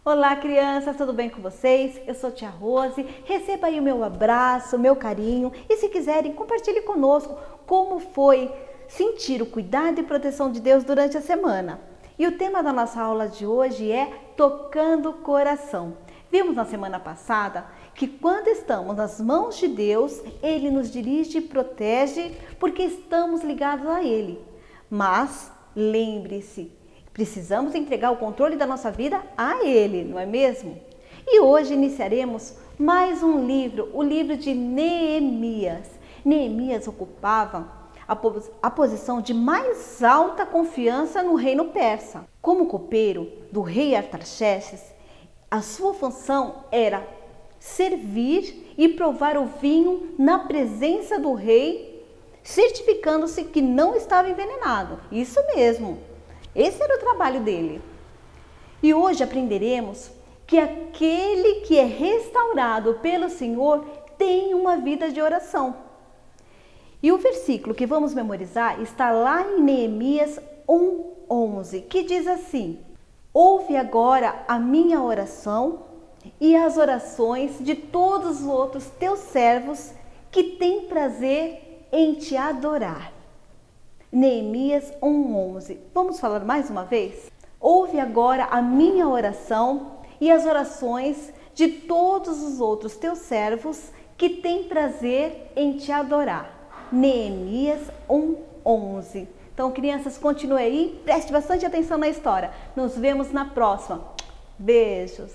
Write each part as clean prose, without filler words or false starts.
Olá, crianças, tudo bem com vocês? Eu sou tia Rose, receba aí o meu abraço, o meu carinho e se quiserem, compartilhe conosco como foi sentir o cuidado e proteção de Deus durante a semana. E o tema da nossa aula de hoje é Tocando o Coração. Vimos na semana passada que quando estamos nas mãos de Deus, Ele nos dirige e protege porque estamos ligados a Ele. Mas lembre-se, precisamos entregar o controle da nossa vida a Ele, não é mesmo? E hoje iniciaremos mais um livro, o livro de Neemias. Neemias ocupava a posição de mais alta confiança no reino persa. Como copeiro do rei Artaxerxes, a sua função era servir e provar o vinho na presença do rei, certificando-se que não estava envenenado. Isso mesmo. Esse era o trabalho dele. E hoje aprenderemos que aquele que é restaurado pelo Senhor tem uma vida de oração. E o versículo que vamos memorizar está lá em Neemias 1:11, que diz assim: ouve agora a minha oração e as orações de todos os outros teus servos que têm prazer em te adorar. Neemias 1:11. Vamos falar mais uma vez? Ouve agora a minha oração e as orações de todos os outros teus servos que têm prazer em te adorar. Neemias 1:11. Então, crianças, continue aí, preste bastante atenção na história. Nos vemos na próxima. Beijos!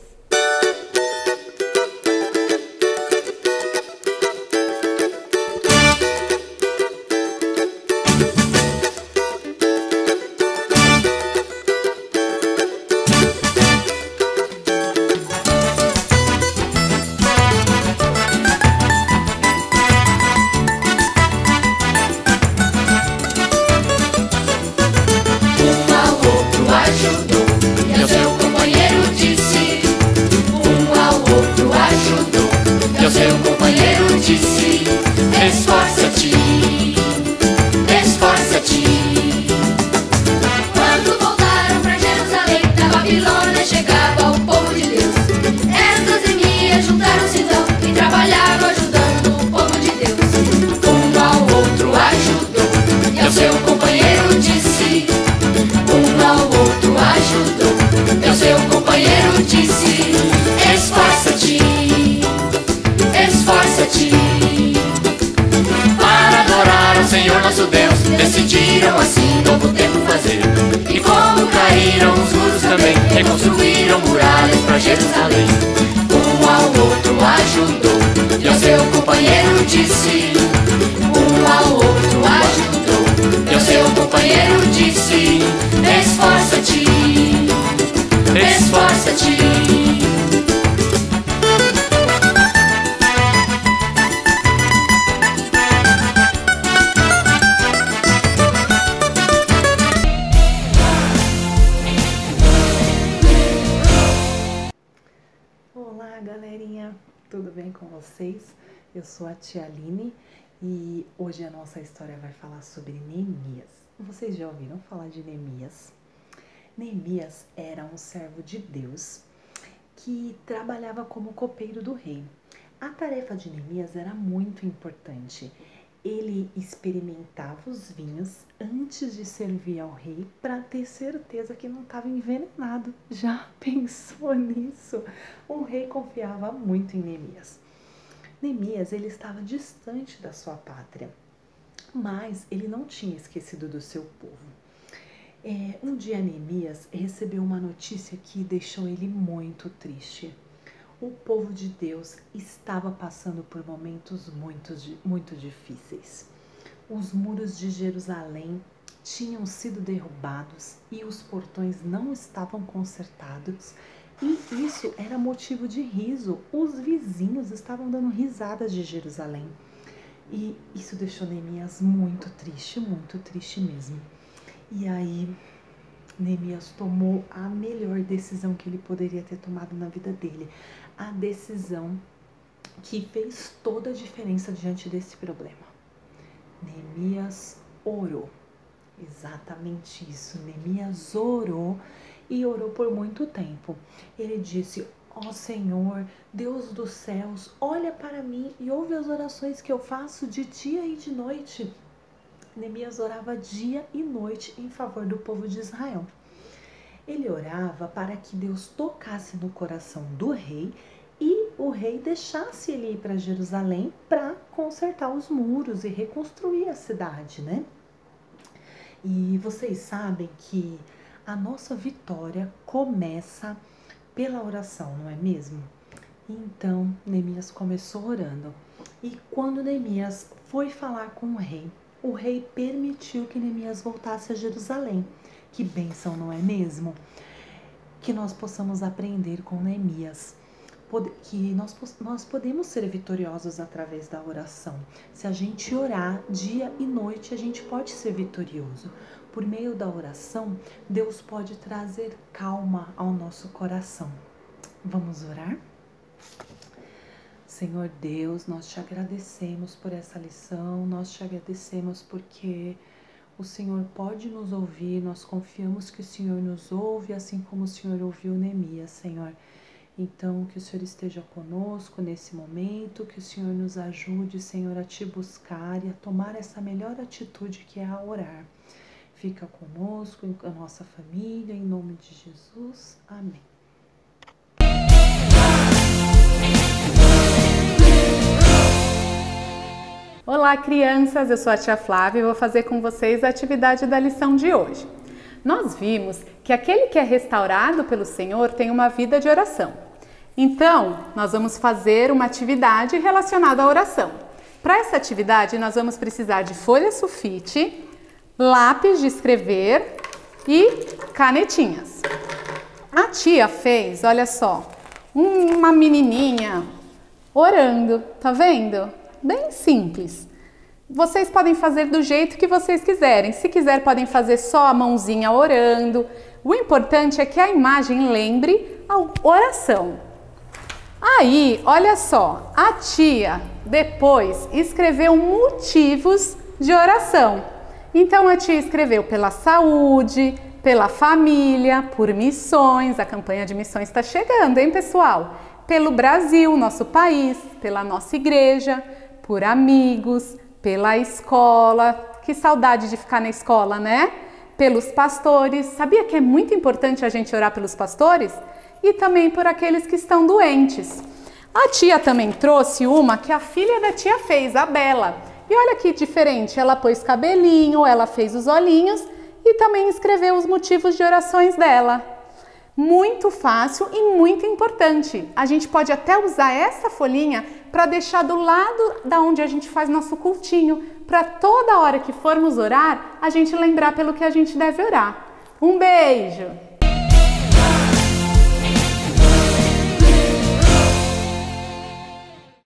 Esforça-te, esforça-te. Quando voltaram para Jerusalém, da Babilônia chegava o povo de Deus. Esdras e Neemias juntaram-se então e trabalhavam ajudando o povo de Deus. Um ao outro ajudou e ao seu companheiro disse. Um ao outro ajudou e ao seu companheiro disse: esforça-te, esforça-te. Senhor nosso Deus, decidiram assim novo tempo fazer. E como caíram os muros também, reconstruíram muralhas para Jerusalém. Um ao outro ajudou e ao seu companheiro disse. Um ao outro ajudou e ao seu companheiro disse: esforça-te, esforça-te. Olá, galerinha, tudo bem com vocês? Eu sou a tia Aline e hoje a nossa história vai falar sobre Neemias. Vocês já ouviram falar de Neemias? Neemias era um servo de Deus que trabalhava como copeiro do rei. A tarefa de Neemias era muito importante. Ele experimentava os vinhos antes de servir ao rei para ter certeza que não estava envenenado. Já pensou nisso? O rei confiava muito em Neemias. Neemias, ele estava distante da sua pátria, mas ele não tinha esquecido do seu povo. Um dia Neemias recebeu uma notícia que deixou ele muito triste. O povo de Deus estava passando por momentos muito difíceis. Os muros de Jerusalém tinham sido derrubados e os portões não estavam consertados. E isso era motivo de riso. Os vizinhos estavam dando risadas de Jerusalém. E isso deixou Neemias muito triste mesmo. E aí Neemias tomou a melhor decisão que ele poderia ter tomado na vida dele. A decisão que fez toda a diferença diante desse problema. Neemias orou. Exatamente isso. Neemias orou e orou por muito tempo. Ele disse: ó Senhor, Deus dos céus, olha para mim e ouve as orações que eu faço de dia e de noite. Neemias orava dia e noite em favor do povo de Israel. Ele orava para que Deus tocasse no coração do rei e o rei deixasse ele ir para Jerusalém para consertar os muros e reconstruir a cidade, né? E vocês sabem que a nossa vitória começa pela oração, não é mesmo? Então, Neemias começou orando. E quando Neemias foi falar com o rei permitiu que Neemias voltasse a Jerusalém. Que bênção, não é mesmo? Que nós possamos aprender com Neemias, que nós podemos ser vitoriosos através da oração. Se a gente orar dia e noite, a gente pode ser vitorioso. Por meio da oração, Deus pode trazer calma ao nosso coração. Vamos orar? Senhor Deus, nós te agradecemos por essa lição, nós te agradecemos porque o Senhor pode nos ouvir, nós confiamos que o Senhor nos ouve, assim como o Senhor ouviu Neemias, Senhor. Então, que o Senhor esteja conosco nesse momento, que o Senhor nos ajude, Senhor, a te buscar e a tomar essa melhor atitude que é a orar. Fica conosco, a nossa família, em nome de Jesus. Amém. Olá, crianças! Eu sou a tia Flávia e vou fazer com vocês a atividade da lição de hoje. Nós vimos que aquele que é restaurado pelo Senhor tem uma vida de oração. Então, nós vamos fazer uma atividade relacionada à oração. Para essa atividade, nós vamos precisar de folha sulfite, lápis de escrever e canetinhas. A tia fez, olha só, uma menininha orando, tá vendo? Bem simples. Vocês podem fazer do jeito que vocês quiserem. Se quiser, podem fazer só a mãozinha orando. O importante é que a imagem lembre a oração. Aí, olha só, a tia depois escreveu motivos de oração. Então, a tia escreveu pela saúde, pela família, por missões. A campanha de missões está chegando, hein, pessoal? Pelo Brasil, nosso país, pela nossa igreja, por amigos, pela escola. Que saudade de ficar na escola, né? Pelos pastores. Sabia que é muito importante a gente orar pelos pastores? E também por aqueles que estão doentes. A tia também trouxe uma que a filha da tia fez, a Bela. E olha que diferente, ela pôs cabelinho, ela fez os olhinhos e também escreveu os motivos de orações dela. Muito fácil e muito importante. A gente pode até usar essa folhinha para deixar do lado da onde a gente faz nosso cultinho, para toda hora que formos orar, a gente lembrar pelo que a gente deve orar. Um beijo!